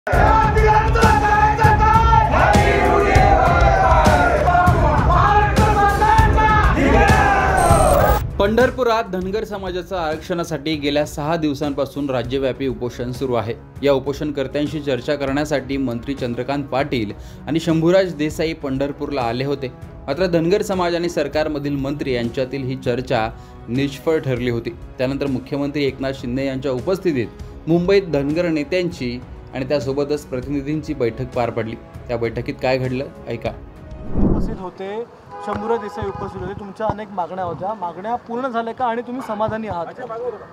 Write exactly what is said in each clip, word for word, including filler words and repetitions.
पंढरपुरात धनगर समाजाच्या आरक्षणासाठी गेल्या सहा दिवसांपासून राज्यव्यापी उपोषण सुरू आहे। या उपोषणकर्त्यांशी चर्चा करण्यासाठी मंत्री चंद्रकांत पाटील आणि शंभूराज देसाई पंढरपूरला आले होते। मात्र धनगर समाज आणि सरकारमधील मंत्री यांच्यातील ही चर्चा निष्फळ ठरली होती। त्यानंतर मुख्यमंत्री एकनाथ शिंदे यांच्या उपस्थितीत मुंबईत धनगर नेत्यांची आणि त्यासोबतच प्रतिनिधींची बैठक पार पडली। त्या बैठकीत काय घडलं ऐका। उपस्थित होते शंभूराज देसाई उपस्थित होते। तुमच्या अनेक मागण्या होत्या, मागण्या पूर्ण झाल्या का आणि तुम्ही समाधानी आहात?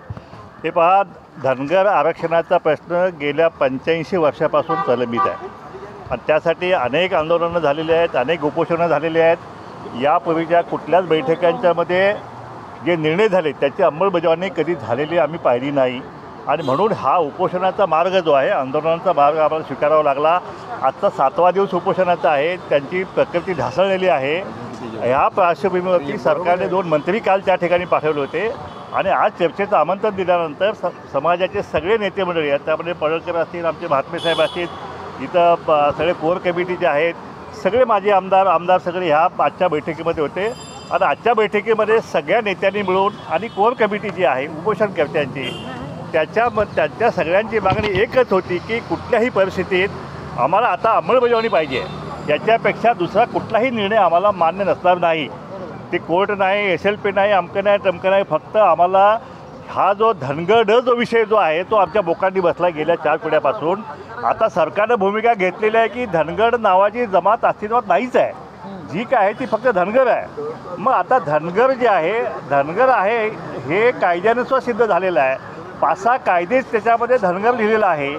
हे पहा, धनगर आरक्षणाचा प्रश्न गेल्या पंच्याऐंशी वर्षापासून प्रलंबित आहे आणि त्यासाठी अनेक आंदोलनं झालेली आहेत, अनेक उपोषणं झालेली आहेत। यापूर्वीच्या कुठल्याच बैठकांच्यामध्ये जे निर्णय झाले त्याची अंमलबजावणी कधी झालेली आम्ही पाहिली नाही आणि म्हणून हा उपोषणाचा मार्ग जो आहे, आंदोलनाचा मार्ग आम्हाला स्वीकारावा लागला। आजचा सातवा दिवस उपोषणाचा आहे, त्यांची प्रकृती ढासळलेली आहे। ह्या पार्श्वभूमीवरती सरकारने दोन मंत्री काल त्या ठिकाणी पाठवले होते आणि आज चर्चेचं आमंत्रण दिल्यानंतर स समाजाचे सगळे नेते मंडळी आहेत, त्यामध्ये पडळकर असतील, आमचे महात्मे साहेब असतील, इथं सगळे कोर कमिटी जे आहेत, सगळे माजी आमदार आमदार सगळे ह्या आजच्या बैठकीमध्ये होते आणि आजच्या बैठकीमध्ये सगळ्या नेत्यांनी मिळून आणि कोर कमिटी जी आहे उपोषणकर्त्यांची त्याच्या त्यांच्या सगळ्यांची मागणी एकच होती की कुठल्याही परिस्थितीत आम्हाला आता अंमलबजावणी पाहिजे। याच्यापेक्षा दुसरा कुठलाही निर्णय आम्हाला मान्य नसणार नाही। ते कोर्ट नाही, एस एल पी नाही, अमकं नाही टमकं नाही, फक्त आम्हाला हा जो धनगड जो विषय जो आहे तो आमच्या बोकांनी बसला गेल्या चार पिढ्यापासून। आता सरकारनं भूमिका घेतलेली आहे की धनगड नावाची जमात अस्तित्वात नाहीच आहे, जी काय आहे ती फक्त धनगर आहे। मग आता धनगर जे आहे धनगर आहे हे कायद्यानुसार सिद्ध झालेलं आहे। पाच सहा कायदेच त्याच्यामध्ये धनगर लिहिलेला आहे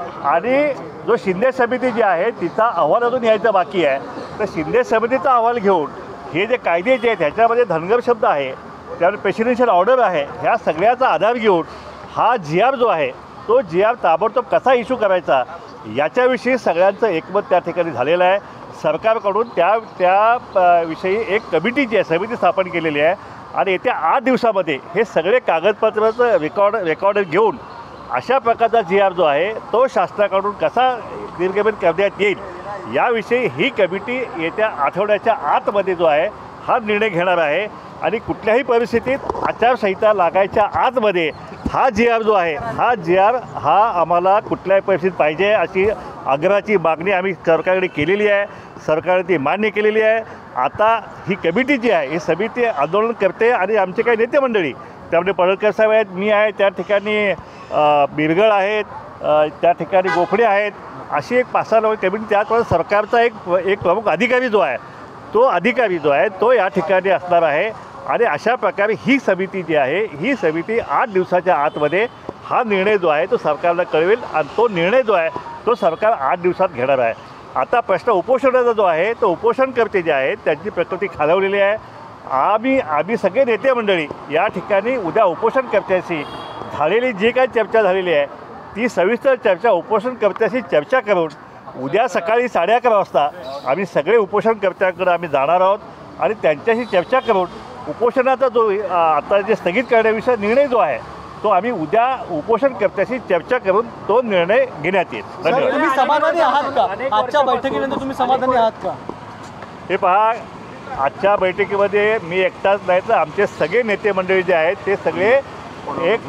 आणि जो शिंदे समिती जी आहे तिचा अहवाल अजून यायचा बाकी आहे। तर शिंदे समितीचा अहवाल घेऊन हे जे कायदे जे आहेत ह्याच्यामध्ये धनगर शब्द आहे, त्यावर प्रेसिडेन्शियल ऑर्डर आहे, ह्या सगळ्याचा आधार घेऊन हा जी आर जो आहे तो जी आर ताबडतोब कसा इश्यू करायचा याच्याविषयी सगळ्यांचं एकमत त्या ठिकाणी झालेलं आहे। सरकारकडून त्या त्या विषयी एक कमिटी जी आहे समिती स्थापन केलेली आहे आणि येत्या आठ दिवसामध्ये हे सगळे कागदपत्राचं रेकॉर्ड रेकॉर्ड घेऊन अशा प्रकारचा जी आर जो आहे तो शासनाकडून कसा निर्गमित करण्यात येईल याविषयी ही कमिटी येत्या आठवड्याच्या आतमध्ये जो आहे हा निर्णय घेणार आहे आणि कुठल्याही परिस्थितीत आचारसंहिता लागायच्या आतमध्ये हा जी आर जो आहे हा जी आर हा आम्हाला कुठल्याही परिस्थितीत पाहिजे अशी आग्रहाची मागणी आम्ही सरकारकडे केलेली आहे। सरकारने ती मान्य केलेली आहे। आता ही कमिटी जी आहे ही समिती आंदोलन करते आणि आमचे काही नेते मंडळी त्यामध्ये पडळकर साहेब आहेत, मी आहे, त्या ठिकाणी बिरगळ आहेत, त्या ठिकाणी गोफडे आहेत, अशी एक पाच सहा लोक कमिटी त्याचवेळेस सरकारचा एक एक प्रमुख अधिकारी जो आहे तो अधिकारी जो आहे तो या ठिकाणी असणार आहे आणि अशा प्रकारे ही समिती जी आहे ही समिती आठ दिवसाच्या आतमध्ये हा निर्णय जो आहे तो सरकारला कळवेल आणि तो निर्णय जो आहे तो सरकार आठ दिवसात घेणार आहे। आता प्रश्न उपोषणाचा जो आहे तो उपोषणकर्ते जे आहेत त्यांची प्रकृती खालावलेली आहे। आम्ही आम्ही सगळे नेते मंडळी या ठिकाणी उद्या उपोषणकर्त्याशी झालेली जी काही चर्चा झालेली आहे ती सविस्तर चर्चा उपोषणकर्त्याशी चर्चा करून उद्या सकाळी साडे अकरा वाजता आम्ही सगळे उपोषणकर्त्यांकडे आम्ही जाणार आहोत आणि त्यांच्याशी चर्चा करून उपोषणाचा जो आता जे स्थगित करण्याविषयी निर्णय जो आहे तो आम्ही उद्या उपोषणकर्त्याशी चर्चा करून तो निर्णय घेण्यात येईल। धन्यवाद। तुम्ही समाधानी आहात का? आजच्या बैठकीनंतर तुम्ही समाधानी आहात का? हे पहा, आजच्या बैठकीमध्ये मी एकटाच नाही तर आमचे सगळे नेते मंडळी जे आहेत ते सगळे एक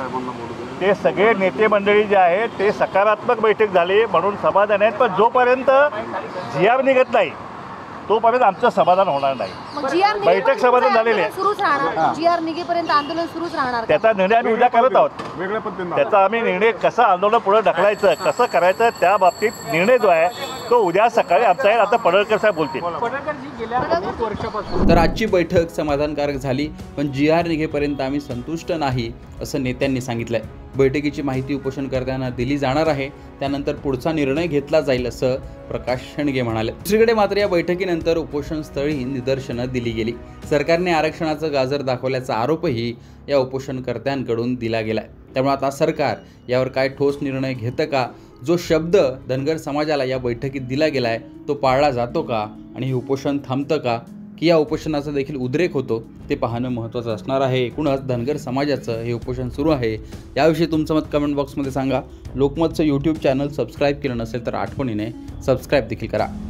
ते सगळे नेते मंडळी जे आहेत ते सकारात्मक बैठक झाली म्हणून समाधान आहेत। पण जोपर्यंत जी आर निघत नाही तोपर्यंत आमचं समाधान होणार नाही। बैठक समाधान झालेली आहे, सुरूच राहणार, जी आर निघेपर्यंत आंदोलन सुरूच राहणार। त्याचा निर्णय आम्ही उद्या करत आहोत। त्याचा आम्ही निर्णय कसा आंदोलन पुढे ढकलायचं कसं करायचं त्या बाबतीत निर्णय जो आहे तो उद्या सकाळी आमचा आहे। आता पडळकर साहेब बोलतील। तर आजची बैठक समाधानकारक झाली पण जी आर निघेपर्यंत आम्ही संतुष्ट नाही असं नेत्यांनी सांगितलंय। बैठकीची माहिती उपोषणकर्त्यांना दिली जाणार आहे, त्यानंतर पुढचा निर्णय घेतला जाईल असं प्रकाश शेंडगे म्हणाले। दुसरीकडे मात्र या बैठकीनंतर उपोषणस्थळी निदर्शनं दिली गेली। सरकारने आरक्षणाचं गाजर दाखवल्याचा आरोपही या उपोषणकर्त्यांकडून दिला गेलाय। त्यामुळे आता सरकार यावर काय ठोस निर्णय घेतं का, जो शब्द धनगर समाजाला या बैठकीत दिला गेलाय तो पाळला जातो का आणि हे उपोषण थांबतं का, की या उपोषणाचा देखील उद्रेक होतो ते पाहणं महत्त्वाचं असणार आहे. एकूणच धनगर समाजाचं हे उपोषण सुरू आहे. याविषयी तुमचं मत कमेंट बॉक्समध्ये सांगा. लोकमतचं यूट्यूब चॅनल सबस्क्राईब केलं नसेल तर आठवणीने सबस्क्राईब देखील करा.